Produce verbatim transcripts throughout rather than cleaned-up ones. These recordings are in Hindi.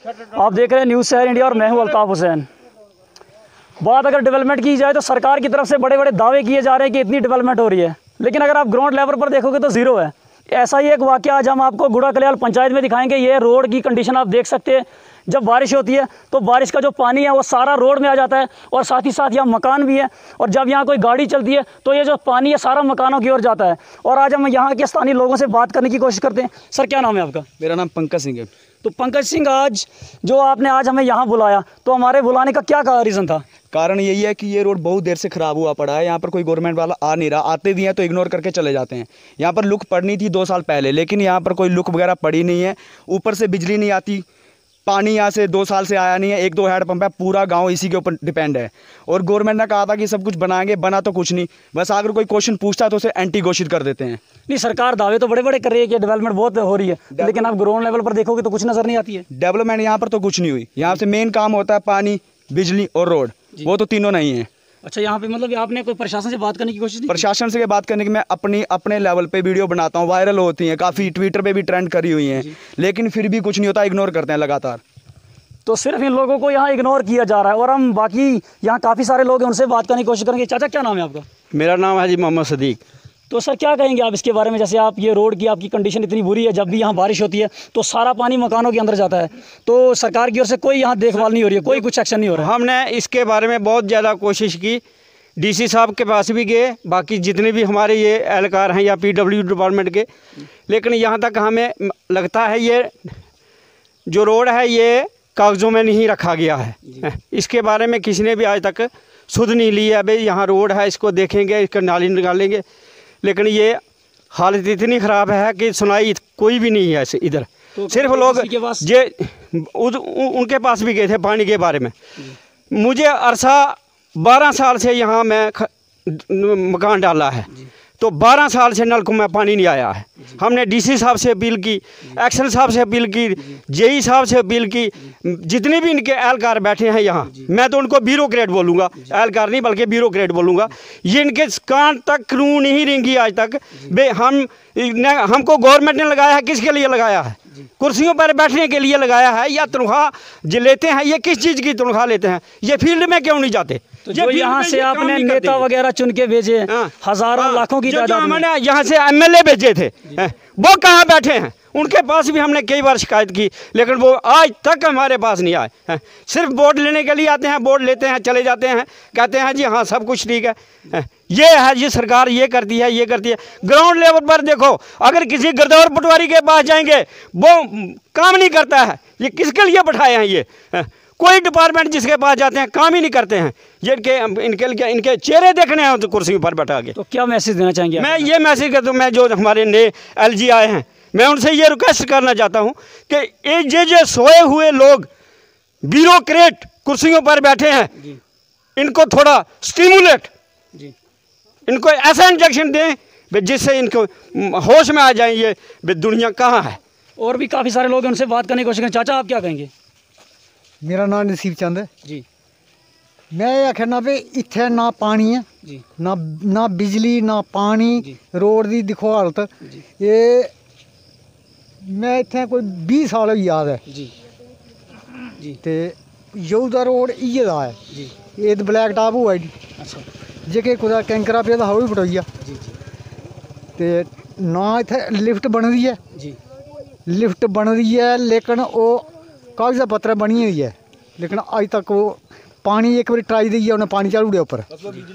आप देख रहे हैं न्यूज़ शहर इंडिया और मैं हूं अल्ताफ हुसैन। बात अगर डेवलपमेंट की जाए तो सरकार की तरफ से बड़े बड़े दावे किए जा रहे हैं कि इतनी डेवलपमेंट हो रही है, लेकिन अगर आप ग्राउंड लेवल पर देखोगे तो ज़ीरो है। ऐसा ही एक वाक़या आज हम आपको गुड़ा कल्याण पंचायत में दिखाएंगे। ये रोड की कंडीशन आप देख सकते हैं। जब बारिश होती है तो बारिश का जो पानी है वो सारा रोड में आ जाता है और साथ ही साथ यहाँ मकान भी है, और जब यहाँ कोई गाड़ी चलती है तो ये जो पानी है सारा मकानों की ओर जाता है। और आज हम यहाँ के स्थानीय लोगों से बात करने की कोशिश करते हैं। सर, क्या नाम है आपका? मेरा नाम पंकज सिंह है। तो पंकज सिंह, आज जो आपने आज हमें यहाँ बुलाया, तो हमारे बुलाने का क्या रीज़न था? कारण यही है कि ये रोड बहुत देर से ख़राब हुआ पड़ा है। यहाँ पर कोई गवर्नमेंट वाला आ नहीं रहा, आते भी हैं तो इग्नोर करके चले जाते हैं। यहाँ पर लुक पड़नी थी दो साल पहले, लेकिन यहाँ पर कोई लुक वगैरह पड़ी नहीं है। ऊपर से बिजली नहीं आती, पानी यहाँ से दो साल से आया नहीं है। एक दो हैंड पंप है, पूरा गांव इसी के ऊपर डिपेंड है। और गवर्नमेंट ने कहा था कि सब कुछ बनाएंगे, बना तो कुछ नहीं। बस अगर कोई क्वेश्चन पूछता है तो उसे एंटी घोषित कर देते हैं। नहीं, सरकार दावे तो बड़े बड़े कर रही है कि डेवलपमेंट बहुत हो रही है, लेकिन आप ग्राउंड लेवल पर देखोगे तो कुछ नज़र नहीं आती है। डेवलपमेंट यहाँ पर तो कुछ नहीं हुई। यहाँ से मेन काम होता है पानी, बिजली और रोड, वो तो तीनों नहीं है। अच्छा, यहाँ पे मतलब आपने कोई प्रशासन से बात करने की कोशिश नहीं? प्रशासन से बात करने की मैं अपनी अपने लेवल पे वीडियो बनाता हूँ, वायरल होती हैं, काफ़ी ट्विटर पे भी ट्रेंड करी हुई हैं, लेकिन फिर भी कुछ नहीं होता, इग्नोर करते हैं लगातार। तो सिर्फ इन लोगों को यहाँ इग्नोर किया जा रहा है। और हम बाकी यहाँ काफ़ी सारे लोग हैं, उनसे बात करने की कोशिश करेंगे। चाचा, क्या नाम है आपका? मेरा नाम है जी मोहम्मद सदीक। तो सर, क्या कहेंगे आप इसके बारे में? जैसे आप ये रोड की आपकी कंडीशन इतनी बुरी है, जब भी यहाँ बारिश होती है तो सारा पानी मकानों के अंदर जाता है, तो सरकार की ओर से कोई यहाँ देखभाल नहीं हो रही है, कोई कुछ एक्शन नहीं हो रहा है। हमने इसके बारे में बहुत ज़्यादा कोशिश की, डीसी साहब के पास भी गए, बाकी जितने भी हमारे ये एहलकार हैं या पीडब्ल्यू डिपार्टमेंट के, लेकिन यहाँ तक हमें लगता है ये जो रोड है ये कागज़ों में नहीं रखा गया है। इसके बारे में किसी ने भी आज तक सुध नहीं ली है। भाई यहाँ रोड है, इसको देखेंगे, इसका नाली निकालेंगे, लेकिन ये हालत इतनी ख़राब है कि सुनाई कोई भी नहीं है इधर। तो सिर्फ लोग जे उद, उनके पास भी गए थे पानी के बारे में। मुझे अरसा बारह साल से यहाँ मैं ख, मकान डाला है, तो बारह साल से नलकूप में पानी नहीं आया है। हमने डीसी साहब से अपील की, एक्शन साहब से अपील की, जेई साहब से अपील की, जितने भी इनके एहलकार बैठे हैं यहाँ, मैं तो उनको ब्यूरोक्रेट बोलूँगा, एहलकार नहीं बल्कि ब्यूरोक्रेट बोलूँगा। ये इनके कान तक क्यों नहीं रेंगी आज तक? बे हम हमको गवर्नमेंट ने लगाया है, किसके लिए लगाया है? कुर्सियों पर बैठने के लिए लगाया है, या तनख्वाह जो लेते हैं ये किस चीज़ की तनख्वाह लेते हैं? ये फील्ड में क्यों नहीं जाते? तो जो यहाँ से आपने नेता वगैरह चुन के भेजे, हजारों लाखों की तादाद में, हमने यहाँ से एमएलए भेजे थे, वो कहाँ बैठे हैं? उनके पास भी हमने कई बार शिकायत की, लेकिन वो आज तक हमारे पास नहीं आए। सिर्फ वोट लेने के लिए आते हैं, वोट लेते हैं, चले जाते हैं, कहते हैं जी हाँ सब कुछ ठीक है। ये है ये सरकार ये करती है, ये करती है। ग्राउंड लेवल पर देखो, अगर किसी गिरदौर पटवारी के पास जाएंगे वो काम नहीं करता है। ये किसके लिए बैठाए हैं? ये कोई डिपार्टमेंट जिसके पास जाते हैं काम ही नहीं करते हैं। ये इनके इनके इनके चेहरे देखने हैं तो कुर्सी पर बैठा के। तो क्या मैसेज देना चाहेंगे? मैं ये मैसेज करता हूँ, मैं जो हमारे नए एल जी आए हैं, मैं उनसे ये रिक्वेस्ट करना चाहता हूँ कि ये जो सोए हुए लोग ब्यूरोक्रेट कुर्सियों पर बैठे हैं, इनको थोड़ा स्टिमुलेट, इनको ऐसा इंजेक्शन दें जिससे इनको होश में आ जाए ये दुनिया कहाँ है। और भी काफ़ी सारे लोग हैं, उनसे बात करने की कोशिश करें। चाचा, आप क्या कहेंगे? मेरा नाम नसीब चंद है जी। मैं आखना भी इत्थे ना पानी है जी, ना ना बिजली ना पानी, रोड की दिखो हालत। ये मैं इत्थे कोई बीस साल होई याद है जी जी, ते यू दा रोड इयै दा है जी। ये ब्लैक टॉप हुआ जी। अच्छा, जेके कुदै कैंकरा पे दा हवा पटोई आ जी जी, ते ना इत्थे लिफ्ट बनी दी है जी। लिफ्ट बनी दी है, लेकिन वो कागज़ा पत्तर बनी दी है, लेकिन अज तक वो पानी एक बार ट्राई दी है, उन्हें पानी चाढ़ उड़े उपर,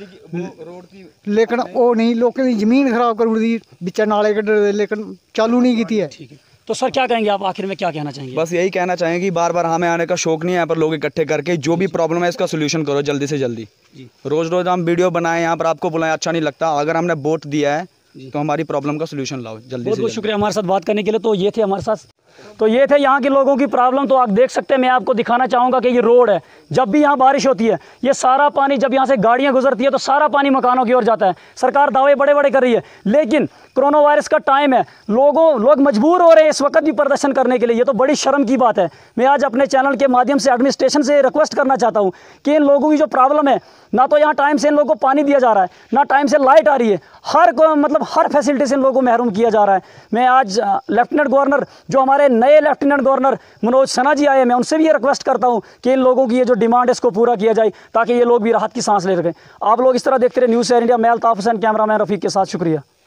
लेकिन वो नहीं, लोगों की जमीन खराब कर उड़ी, बिच्चा नाले कड्ढे, लेकिन चालू नहीं की है। ठीक है, तो सर क्या कहेंगे आप? आखिर में क्या कहना चाहेंगे? बस यही कहना चाहेंगे कि बार बार हमें आने का शौक नहीं है। यहाँ पर लोग इकट्ठे करके जो भी प्रॉब्लम है इसका सोल्यूशन करो जल्दी से जल्दी। रोज़ रोज़ हम वीडियो बनाएं, यहाँ पर आपको बुलाएं, अच्छा नहीं लगता। अगर हमने वोट दिया है तो हमारी प्रॉब्लम का सोल्यूशन लाओ जल्दी से। बहुत बहुत शुक्रिया हमारे साथ बात करने के लिए। तो ये थे हमारे साथ, तो ये थे यहाँ के लोगों की प्रॉब्लम। तो आप देख सकते हैं, मैं आपको दिखाना चाहूँगा कि ये रोड है, जब भी यहाँ बारिश होती है ये सारा पानी, जब यहाँ से गाड़ियाँ गुजरती है तो सारा पानी मकानों की ओर जाता है। सरकार दावे बड़े बड़े कर रही है, लेकिन कोरोना वायरस का टाइम है, लोगों लोग मजबूर हो रहे हैं इस वक्त भी प्रदर्शन करने के लिए। ये तो बड़ी शर्म की बात है। मैं आज अपने चैनल के माध्यम से एडमिनिस्ट्रेशन से रिक्वेस्ट करना चाहता हूँ कि इन लोगों की जो प्रॉब्लम है, ना तो यहाँ टाइम से इन लोगों को पानी दिया जा रहा है, ना टाइम से लाइट आ रही है, हर को मतलब हर फैसिलिटी से इन लोगों को महरूम किया जा रहा है। मैं आज लेफ्टिनेंट गवर्नर जो हमारे हमारे नए लेफ्टिनेंट गवर्नर मनोज सिन्हा जी आए, मैं उनसे भी ये रिक्वेस्ट करता हूँ कि इन लोगों की ये जो डिमांड है इसको पूरा किया जाए ताकि ये लोग भी राहत की सांस ले सकें। आप लोग इस तरह देखते रहे न्यूज़ शेयर इंडिया। मैं अल्ताफ हुसैन, कैमरामैन रफ़ीक के साथ, शुक्रिया।